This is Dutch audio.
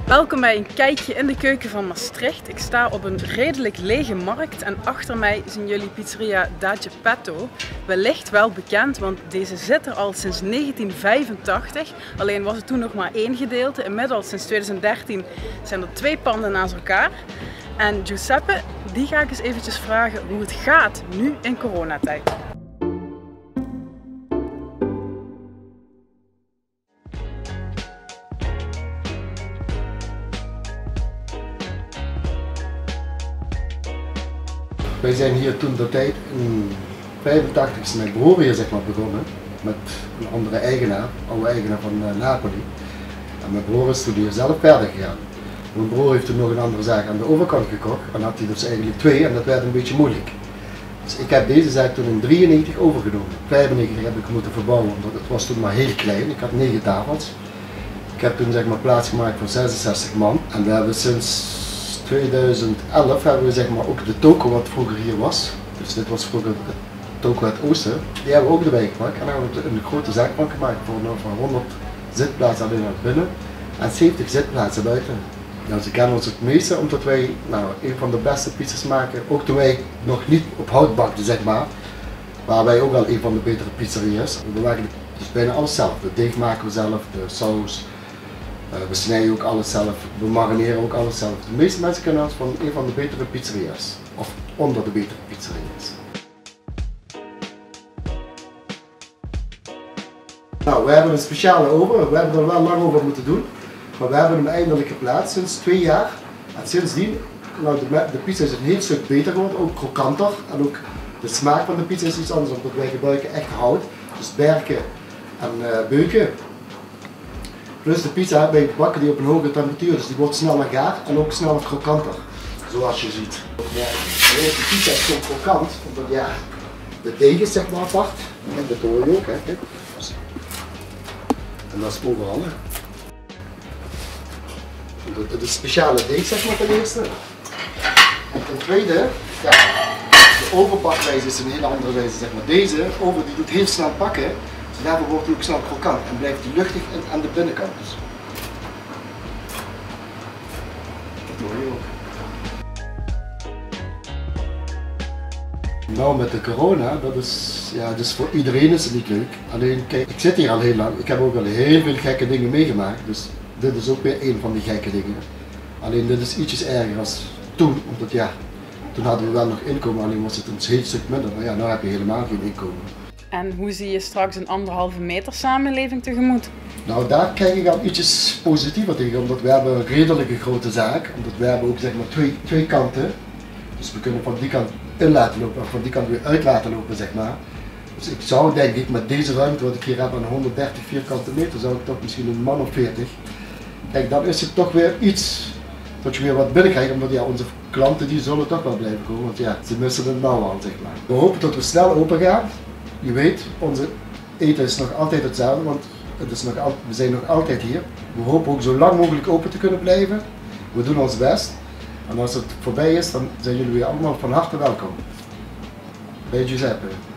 Welkom bij een kijkje in de keuken van Maastricht. Ik sta op een redelijk lege markt en achter mij zien jullie pizzeria Da Geppetto. Wellicht wel bekend, want deze zit er al sinds 1985. Alleen was het toen nog maar één gedeelte. Inmiddels sinds 2013 zijn er 2 panden naast elkaar. En Giuseppe, die ga ik eens eventjes vragen hoe het gaat nu in coronatijd. Wij zijn hier toen de tijd in 85 is mijn broer hier begonnen met een andere eigenaar, oude eigenaar van Napoli. En mijn broer is toen hier zelf verder gegaan. Mijn broer heeft toen nog een andere zaak aan de overkant gekocht en had hij dus eigenlijk 2 en dat werd een beetje moeilijk. Dus ik heb deze zaak toen in 93 overgenomen. In 95 heb ik moeten verbouwen, want het was toen maar heel klein. Ik had 9 tafels. Ik heb toen plaats gemaakt voor 66 man en we hebben sinds 2011 hebben we ook de toko wat vroeger hier was. Dus dit was vroeger het toko het oosten. Die hebben we ook erbij gemaakt en daar hebben we een grote zaak van gemaakt van 100 zitplaatsen alleen naar binnen en 70 zitplaatsen buiten. Nou, ze kennen ons het meeste omdat wij een van de beste pizzas maken, ook toen wij nog niet op hout bakten waar wij ook wel een van de betere pizzeria's. We maken dus bijna alles zelf. De deeg maken we zelf, de saus. We snijden ook alles zelf, we marineren ook alles zelf. De meeste mensen kennen ons van een van de betere pizzeria's, of onder de betere pizzeria's. Nou, we hebben een speciale oven, we hebben er wel lang over moeten doen, maar we hebben hem eindelijk geplaatst sinds 2 jaar. En sindsdien, de pizza is een heel stuk beter geworden, ook krokanter en ook de smaak van de pizza is iets anders, omdat wij gebruiken echt hout, dus berken en beuken. Plus de pizza, wij bakken die op een hogere temperatuur, dus die wordt sneller gaar en ook sneller krokanter, zoals je ziet. Ja, de pizza is gewoon krokant, omdat de deeg is apart, en dat hoor je ook. Hè. En dat is overal. Het is speciale deeg ten eerste. En ten tweede, de ovenbakwijze is een hele andere wijze. Deze oven die doet heel snel bakken. Daarvoor wordt hij ook snel krokant en blijft hij luchtig aan de binnenkant. Dat hoor je ook. Nou, met de corona, dus voor iedereen is het niet leuk. Alleen kijk, ik zit hier al heel lang, ik heb ook al heel veel gekke dingen meegemaakt. Dus dit is ook weer een van die gekke dingen. Alleen dit is ietsjes erger als toen, omdat toen hadden we wel nog inkomen, alleen was het een heel stuk minder. Maar nu heb je helemaal geen inkomen. En hoe zie je straks een 1,5 meter samenleving tegemoet? Nou, daar kijk ik al ietsjes positiever tegen, omdat we hebben een redelijke grote zaak. Omdat we hebben ook twee kanten. Dus we kunnen van die kant in laten lopen en van die kant weer uit laten lopen, Dus ik zou denk ik met deze ruimte wat ik hier heb aan 130 vierkante meter, zou ik toch misschien een man of 40. Kijk, dan is het toch weer iets dat je weer wat binnenkrijgt, omdat onze klanten die zullen toch wel blijven komen, want ze missen het nou al, We hopen dat we snel open gaan. Je weet, onze eten is nog altijd hetzelfde, want we zijn nog altijd hier. We hopen ook zo lang mogelijk open te kunnen blijven. We doen ons best. En als het voorbij is, dan zijn jullie weer allemaal van harte welkom. Bij Giuseppe.